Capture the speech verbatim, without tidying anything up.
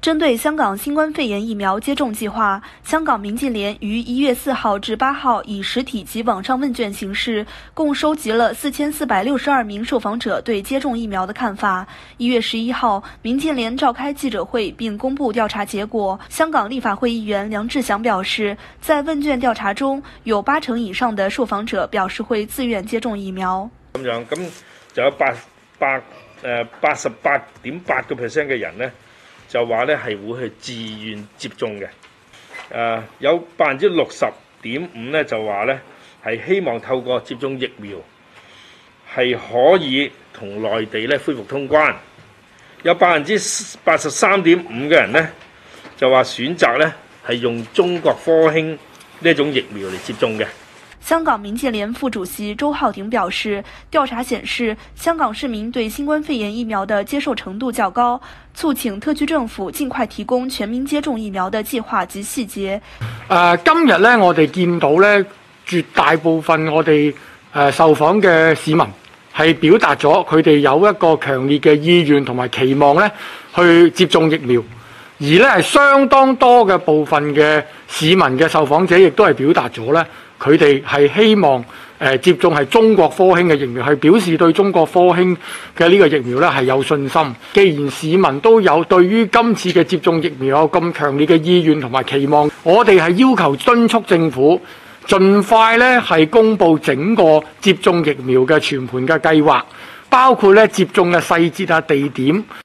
针对香港新冠肺炎疫苗接种计划，香港民建联于一月四号至八号以实体及网上问卷形式，共收集了四千四百六十二名受访者对接种疫苗的看法。一月十一号，民建联召开记者会并公布调查结果。香港立法会议员梁志祥表示，在問卷調查中，有八成以上的受訪者表示會自願接種疫苗。 咁樣咁就有八八誒八十八點八個 percent 嘅人呢，就話咧係會去自願接種嘅。誒、呃、有百分之六十點五咧就話咧係希望透過接種疫苗係可以同內地咧恢復通關。有百分之八十三點五嘅人咧就話選擇咧係用中國科興呢一種疫苗嚟接種嘅。 香港民建聯副主席周浩鼎表示，調查顯示香港市民對新冠肺炎疫苗的接受程度較高，促請特區政府盡快提供全民接種疫苗的計劃及細節。 呃、今日咧，我哋見到咧，絕大部分我哋誒、呃、受訪嘅市民係表達咗佢哋有一個強烈嘅意願同埋期望咧去接種疫苗，而咧係相當多嘅部分嘅市民嘅受訪者亦都係表達咗咧。佢哋係希望誒、呃、接種係中國科興嘅疫苗，係表示對中國科興嘅呢個疫苗咧係有信心。既然市民都有對於今次嘅接種疫苗有咁強烈嘅意願同埋期望，我哋係要求敦促政府盡快咧係公布整個接種疫苗嘅全盤嘅計劃，包括咧接種嘅細節啊、地點。